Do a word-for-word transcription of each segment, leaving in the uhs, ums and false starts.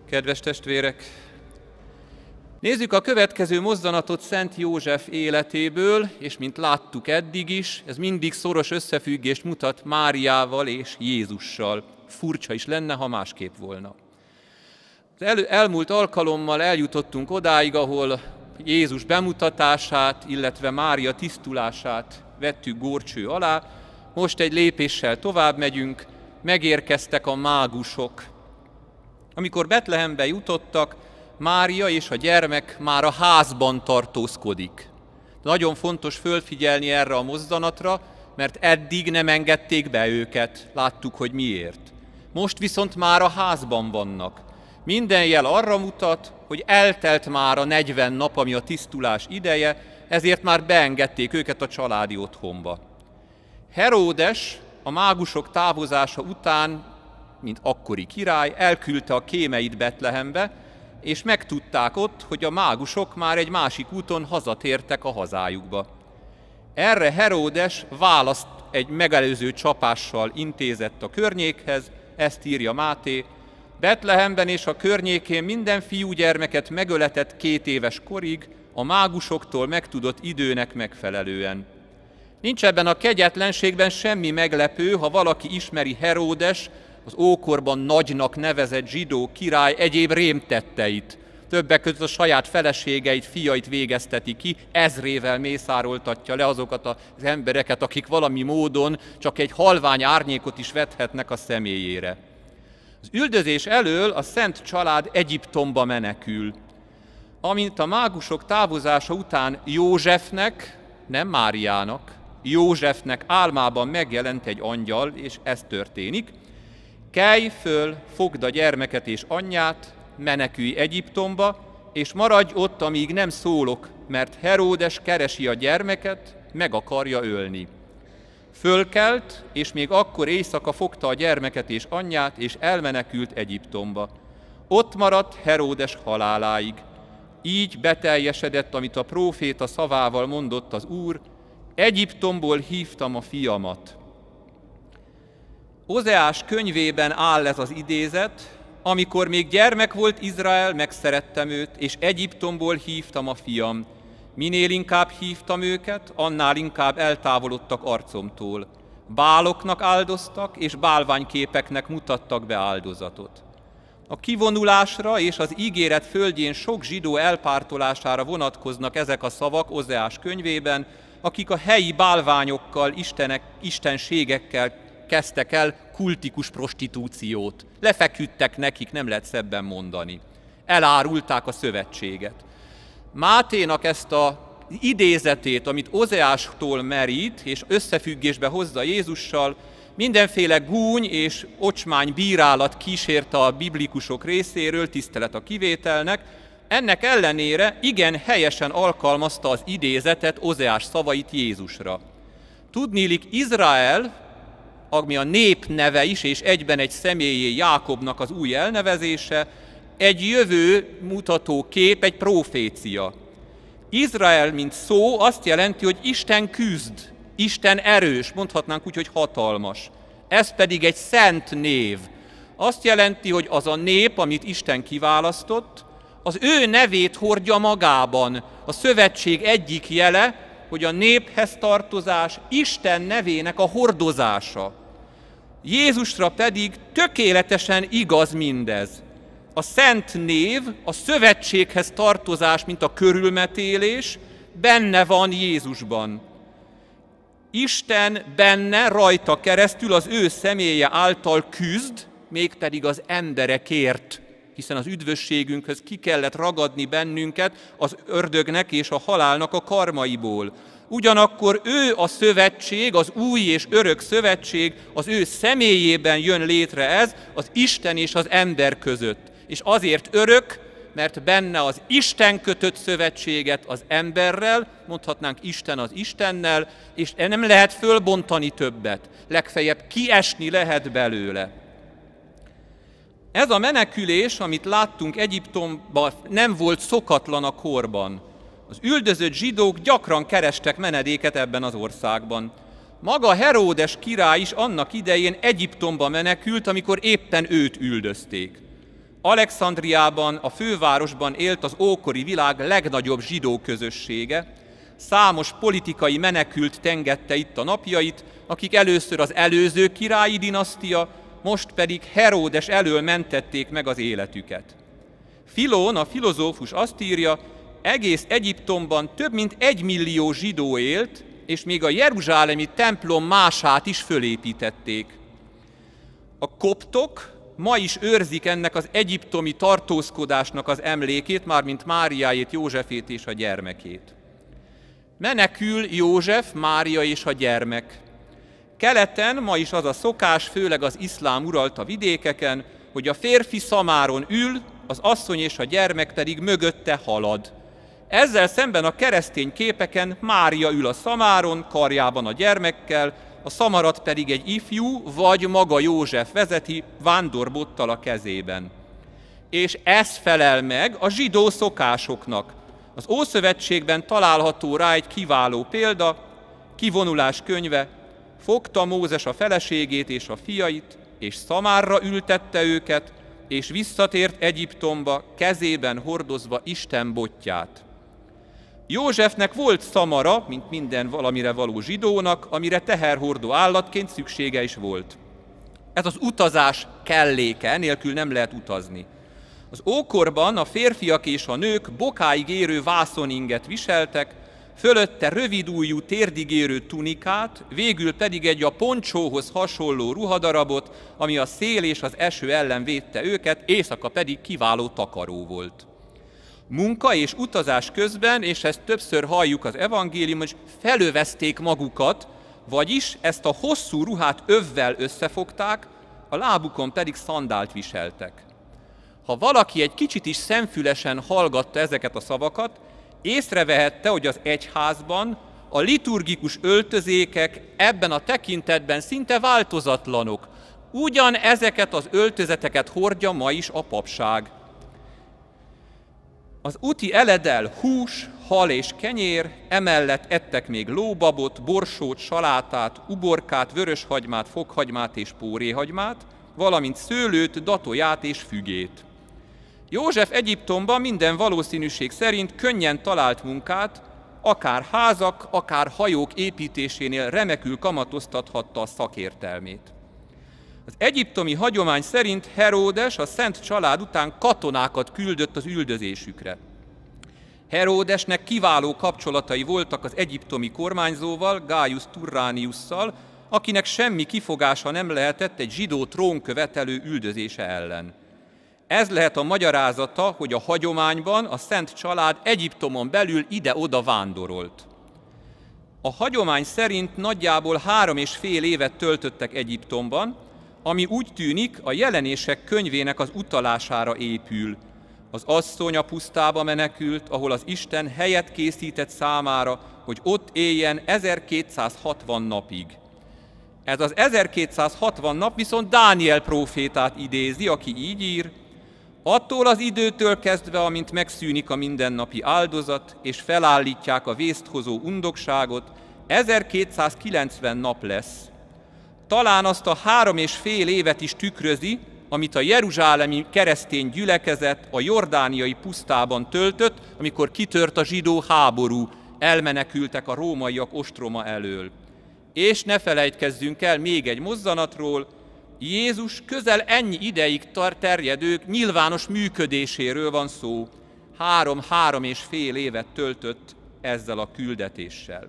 Kedves testvérek! Nézzük a következő mozdanatot Szent József életéből, és mint láttuk eddig is, ez mindig szoros összefüggést mutat Máriával és Jézussal. Furcsa is lenne, ha másképp volna. Az el, elmúlt alkalommal eljutottunk odáig, ahol Jézus bemutatását, illetve Mária tisztulását vettük górcső alá. Most egy lépéssel tovább megyünk, megérkeztek a mágusok. Amikor Betlehembe jutottak, Mária és a gyermek már a házban tartózkodik. Nagyon fontos fölfigyelni erre a mozzanatra, mert eddig nem engedték be őket, láttuk, hogy miért. Most viszont már a házban vannak. Minden jel arra mutat, hogy eltelt már a negyven nap, ami a tisztulás ideje, ezért már beengedték őket a családi otthonba. Heródes a mágusok távozása után, mint akkori király, elküldte a kémeit Betlehembe, és megtudták ott, hogy a mágusok már egy másik úton hazatértek a hazájukba. Erre Heródes választ egy megelőző csapással intézett a környékhez, ezt írja Máté: Betlehemben és a környékén minden fiúgyermeket megöletett két éves korig, a mágusoktól megtudott időnek megfelelően. Nincs ebben a kegyetlenségben semmi meglepő, ha valaki ismeri Heródes, az ókorban nagynak nevezett zsidó király egyéb rémtetteit. Többek között a saját feleségeit, fiait végezteti ki, ezrével mészároltatja le azokat az embereket, akik valami módon csak egy halvány árnyékot is vethetnek a személyére. Az üldözés elől a szent család Egyiptomba menekül. Amint a mágusok távozása után Józsefnek, nem Máriának, Józsefnek álmában megjelent egy angyal, és ez történik: kelj föl, fogd a gyermeket és anyját, menekülj Egyiptomba, és maradj ott, amíg nem szólok, mert Heródes keresi a gyermeket, meg akarja ölni. Fölkelt, és még akkor éjszaka fogta a gyermeket és anyját, és elmenekült Egyiptomba. Ott maradt Heródes haláláig. Így beteljesedett, amit a próféta szavával mondott az Úr: Egyiptomból hívtam a fiamat. Ozeás könyvében áll ez az idézet: amikor még gyermek volt Izrael, megszerettem őt, és Egyiptomból hívtam a fiam. Minél inkább hívtam őket, annál inkább eltávolodtak arcomtól. Báloknak áldoztak, és bálványképeknek mutattak be áldozatot. A kivonulásra és az ígéret földjén sok zsidó elpártolására vonatkoznak ezek a szavak Ozeás könyvében, akik a helyi bálványokkal, istenek, istenségekkel kezdtek el kultikus prostitúciót. Lefeküdtek nekik, nem lehet szebben mondani. Elárulták a szövetséget. Máténak ezt az idézetét, amit Ozeástól merít, és összefüggésbe hozza Jézussal, mindenféle gúny és ocsmány bírálat kísérte a biblikusok részéről, tisztelet a kivételnek. Ennek ellenére igen helyesen alkalmazta az idézetet, Ozeás szavait Jézusra. Tudniillik, Izrael, ami a nép neve is, és egyben egy személyé Jákobnak az új elnevezése, egy jövő mutató kép, egy profécia. Izrael, mint szó, azt jelenti, hogy Isten küzd, Isten erős, mondhatnánk úgy, hogy hatalmas. Ez pedig egy szent név. Azt jelenti, hogy az a nép, amit Isten kiválasztott, az ő nevét hordja magában. A szövetség egyik jele, hogy a néphez tartozás Isten nevének a hordozása. Jézusra pedig tökéletesen igaz mindez. A szent név, a szövetséghez tartozás, mint a körülmetélés, benne van Jézusban. Isten benne, rajta keresztül az ő személye által küzd, mégpedig az emberekért, hiszen az üdvösségünkhöz ki kellett ragadni bennünket az ördögnek és a halálnak a karmaiból. Ugyanakkor ő a szövetség, az új és örök szövetség, az ő személyében jön létre ez, az Isten és az ember között. És azért örök, mert benne az Isten kötött szövetséget az emberrel, mondhatnánk Isten az Istennel, és nem lehet fölbontani többet, legfeljebb kiesni lehet belőle. Ez a menekülés, amit láttunk Egyiptomban, nem volt szokatlan a korban. Az üldözött zsidók gyakran kerestek menedéket ebben az országban. Maga Heródes király is annak idején Egyiptomba menekült, amikor éppen őt üldözték. Alexandriában, a fővárosban élt az ókori világ legnagyobb zsidó közössége, számos politikai menekült tengette itt a napjait, akik először az előző királyi dinasztia, most pedig Heródes elől mentették meg az életüket. Filón, a filozófus azt írja, egész Egyiptomban több mint egy millió zsidó élt, és még a jeruzsálemi templom mását is fölépítették. A koptok ma is őrzik ennek az egyiptomi tartózkodásnak az emlékét, mármint Máriáét, Józsefét és a gyermekét. Menekül József, Mária és a gyermek. Keleten ma is az a szokás, főleg az iszlám uralta vidékeken, hogy a férfi szamáron ül, az asszony és a gyermek pedig mögötte halad. Ezzel szemben a keresztény képeken Mária ül a szamáron, karjában a gyermekkel, a szamarat pedig egy ifjú, vagy maga József vezeti, vándorbottal a kezében. És ez felel meg a zsidó szokásoknak. Az Ószövetségben található rá egy kiváló példa, Kivonulás könyve, fogta Mózes a feleségét és a fiait, és Szamárra ültette őket, és visszatért Egyiptomba, kezében hordozva Isten botját. Józsefnek volt szamara, mint minden valamire való zsidónak, amire teherhordó állatként szüksége is volt. Ez az utazás kelléke, nélkül nem lehet utazni. Az ókorban a férfiak és a nők bokáig érő vászoninget viseltek, fölötte rövidújú térdig érő tunikát, végül pedig egy a poncsóhoz hasonló ruhadarabot, ami a szél és az eső ellen védte őket, éjszaka pedig kiváló takaró volt. Munka és utazás közben, és ezt többször halljuk az evangéliumban, is felövezték magukat, vagyis ezt a hosszú ruhát övvel összefogták, a lábukon pedig szandált viseltek. Ha valaki egy kicsit is szemfülesen hallgatta ezeket a szavakat, észrevehette, hogy az egyházban a liturgikus öltözékek ebben a tekintetben szinte változatlanok. Ugyan ezeket az öltözeteket hordja ma is a papság. Az úti eledel hús, hal és kenyér, emellett ettek még lóbabot, borsót, salátát, uborkát, vöröshagymát, fokhagymát és póréhagymát, valamint szőlőt, datóját és fügét. József Egyiptomban minden valószínűség szerint könnyen talált munkát, akár házak, akár hajók építésénél remekül kamatoztathatta a szakértelmét. Az egyiptomi hagyomány szerint Heródes a szent család után katonákat küldött az üldözésükre. Heródesnek kiváló kapcsolatai voltak az egyiptomi kormányzóval, Gaius Turraniusszal, akinek semmi kifogása nem lehetett egy zsidó trónkövetelő üldözése ellen. Ez lehet a magyarázata, hogy a hagyományban a szent család Egyiptomon belül ide-oda vándorolt. A hagyomány szerint nagyjából három és fél évet töltöttek Egyiptomban, ami úgy tűnik a Jelenések könyvének az utalására épül. Az asszony a pusztába menekült, ahol az Isten helyet készített számára, hogy ott éljen ezerkétszázhatvan napig. Ez az ezerkétszázhatvan nap viszont Dániel prófétát idézi, aki így ír: attól az időtől kezdve, amint megszűnik a mindennapi áldozat, és felállítják a vésthozó undokságot, ezerkétszázkilencven nap lesz. Talán azt a három és fél évet is tükrözi, amit a jeruzsálemi keresztény gyülekezet a jordániai pusztában töltött, amikor kitört a zsidó háború, elmenekültek a rómaiak ostroma elől. És ne felejtkezzünk el még egy mozzanatról, Jézus közel ennyi ideig terjedő nyilvános működéséről van szó. Három-három és fél évet töltött ezzel a küldetéssel.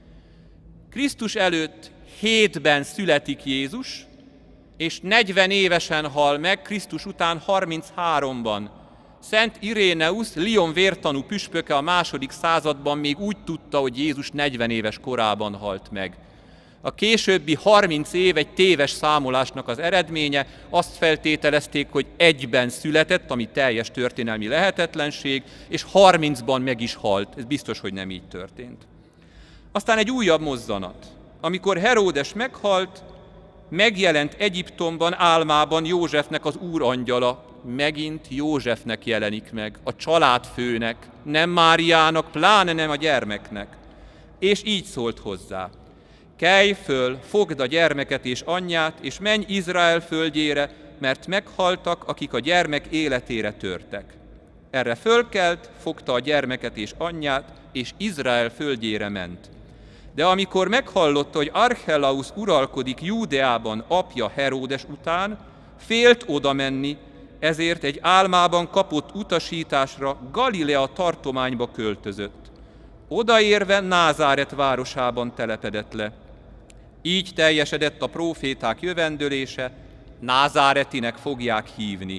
Krisztus előtt hétben születik Jézus, és negyven évesen hal meg, Krisztus után harmincháromban. Szent Iréneus, Lyon vértanú püspöke a második században még úgy tudta, hogy Jézus negyven éves korában halt meg. A későbbi harminc év egy téves számolásnak az eredménye, azt feltételezték, hogy egyben született, ami teljes történelmi lehetetlenség, és harmincban meg is halt. Ez biztos, hogy nem így történt. Aztán egy újabb mozzanat. Amikor Heródes meghalt, megjelent Egyiptomban álmában Józsefnek az úrangyala. Megint Józsefnek jelenik meg, a családfőnek, nem Máriának, pláne nem a gyermeknek. És így szólt hozzá: kelj föl, fogd a gyermeket és anyját, és menj Izrael földjére, mert meghaltak, akik a gyermek életére törtek. Erre fölkelt, fogta a gyermeket és anyját, és Izrael földjére ment. De amikor meghallotta, hogy Archelausz uralkodik Júdeában apja Heródes után, félt oda menni, ezért egy álmában kapott utasításra Galilea tartományba költözött. Odaérve Názáret városában telepedett le. Így teljesedett a próféták jövendölése, Názáretinek fogják hívni.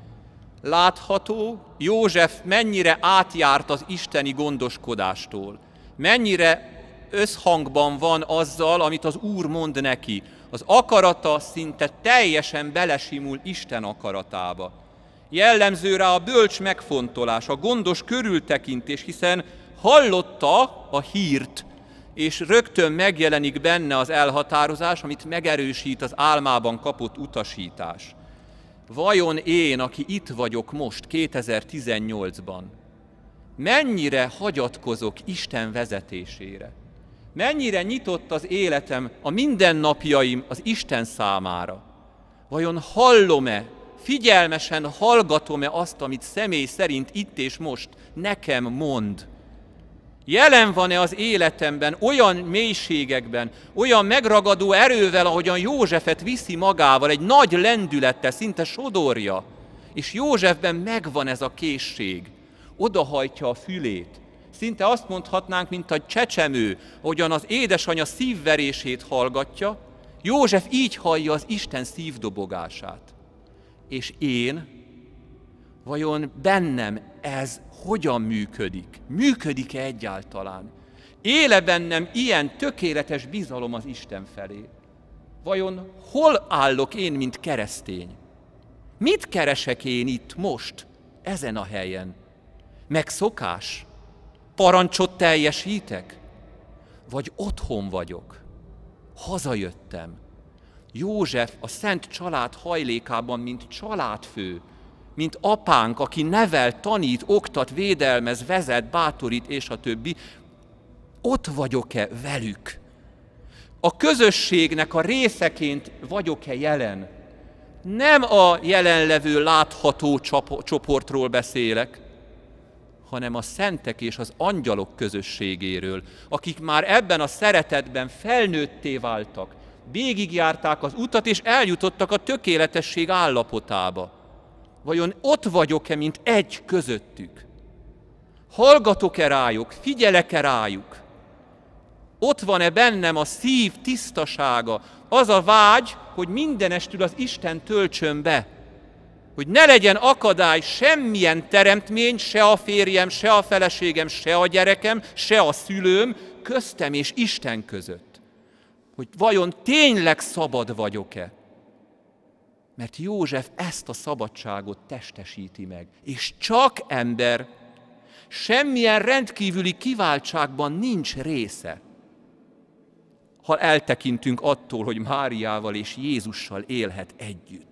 Látható, József mennyire átjárt az isteni gondoskodástól, mennyire összhangban van azzal, amit az Úr mond neki. Az akarata szinte teljesen belesimul Isten akaratába. Jellemző rá a bölcs megfontolás, a gondos körültekintés, hiszen hallotta a hírt, és rögtön megjelenik benne az elhatározás, amit megerősít az álmában kapott utasítás. Vajon én, aki itt vagyok most, kétezer-tizennyolcban, mennyire hagyatkozok Isten vezetésére? Mennyire nyitott az életem, a mindennapjaim az Isten számára? Vajon hallom-e, figyelmesen hallgatom-e azt, amit személy szerint itt és most nekem mond? Jelen van-e az életemben olyan mélységekben, olyan megragadó erővel, ahogyan Józsefet viszi magával, egy nagy lendülettel, szinte sodorja, és Józsefben megvan ez a készség, odahajtja a fülét. Szinte azt mondhatnánk, mint a csecsemő, ahogyan az édesanyja szívverését hallgatja, József így hallja az Isten szívdobogását. És én, vajon bennem ez hogyan működik? Működik-e egyáltalán? Éle bennem ilyen tökéletes bizalom az Isten felé? Vajon hol állok én, mint keresztény? Mit keresek én itt most, ezen a helyen? Megszokás? Parancsot teljesítek? Vagy otthon vagyok? Hazajöttem. József a szent család hajlékában, mint családfő, mint apánk, aki nevel, tanít, oktat, védelmez, vezet, bátorít, és a többi. Ott vagyok-e velük? A közösségnek a részeként vagyok-e jelen? Nem a jelenlevő látható csoportról beszélek, hanem a szentek és az angyalok közösségéről, akik már ebben a szeretetben felnőtté váltak, végigjárták az utat, és eljutottak a tökéletesség állapotába. Vajon ott vagyok-e, mint egy közöttük? Hallgatok-e rájuk, figyelek-e rájuk? Ott van-e bennem a szív tisztasága, az a vágy, hogy mindenestül az Isten töltsön be, hogy ne legyen akadály semmilyen teremtmény, se a férjem, se a feleségem, se a gyerekem, se a szülőm köztem és Isten között. Hogy vajon tényleg szabad vagyok-e? Mert József ezt a szabadságot testesíti meg. És csak ember, semmilyen rendkívüli kiváltságban nincs része. Ha eltekintünk attól, hogy Máriával és Jézussal élhet együtt.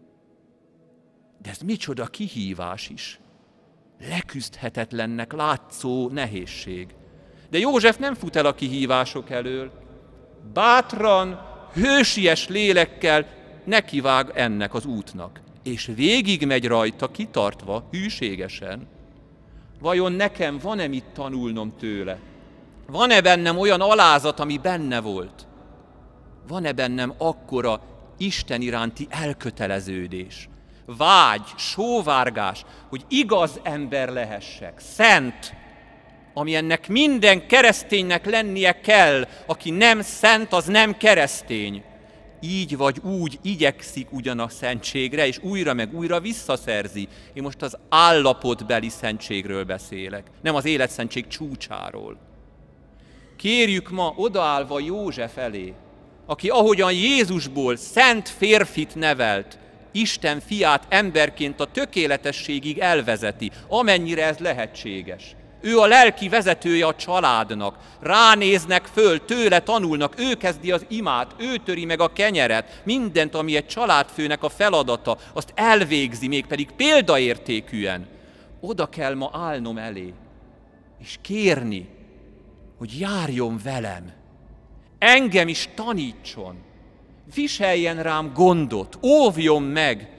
De ez micsoda kihívás is. Leküzdhetetlennek látszó nehézség. De József nem fut el a kihívások elől. Bátran, hősies lélekkel nekivág ennek az útnak. És végig megy rajta, kitartva, hűségesen. Vajon nekem van-e mit tanulnom tőle? Van-e bennem olyan alázat, ami benne volt? Van-e bennem akkora Isten iránti elköteleződés? Vágy, sóvárgás, hogy igaz ember lehessek, szent, ami ennek minden kereszténynek lennie kell, aki nem szent, az nem keresztény. Így vagy úgy igyekszik ugyan a szentségre, és újra meg újra visszaszerzi. Én most az állapotbeli szentségről beszélek, nem az életszentség csúcsáról. Kérjük ma odaállva József elé, aki ahogyan Jézusból szent férfit nevelt, Isten fiát emberként a tökéletességig elvezeti, amennyire ez lehetséges. Ő a lelki vezetője a családnak, ránéznek föl, tőle tanulnak, ő kezdi az imát, ő töri meg a kenyeret, mindent, ami egy családfőnek a feladata, azt elvégzi, mégpedig példaértékűen. Oda kell ma állnom elé, és kérni, hogy járjon velem, engem is tanítson, viseljen rám gondot, óvjon meg,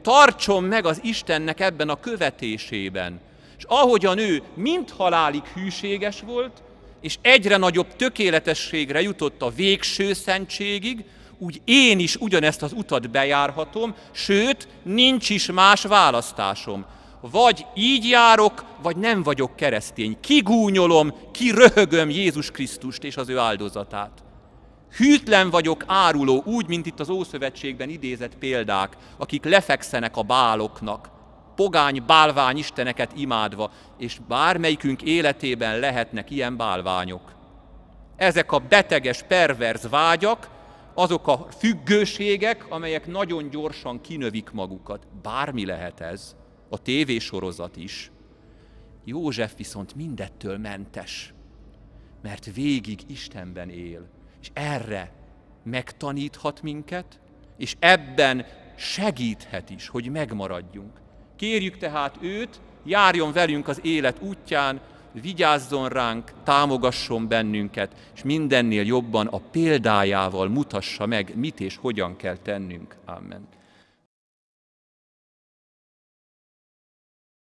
tartson meg az Istennek ebben a követésében. És ahogyan ő mind halálig hűséges volt, és egyre nagyobb tökéletességre jutott a végső szentségig, úgy én is ugyanezt az utat bejárhatom, sőt, nincs is más választásom. Vagy így járok, vagy nem vagyok keresztény. Kigúnyolom, kiröhögöm Jézus Krisztust és az ő áldozatát. Hűtlen vagyok, áruló, úgy, mint itt az Ószövetségben idézett példák, akik lefekszenek a báloknak, pogány bálvány isteneket imádva, és bármelyikünk életében lehetnek ilyen bálványok. Ezek a beteges, perverz vágyak, azok a függőségek, amelyek nagyon gyorsan kinövik magukat. Bármi lehet ez, a tévésorozat is. József viszont mindettől mentes, mert végig Istenben él, és erre megtaníthat minket, és ebben segíthet is, hogy megmaradjunk. Kérjük tehát őt, járjon velünk az élet útján, vigyázzon ránk, támogasson bennünket, és mindennél jobban a példájával mutassa meg, mit és hogyan kell tennünk. Amen.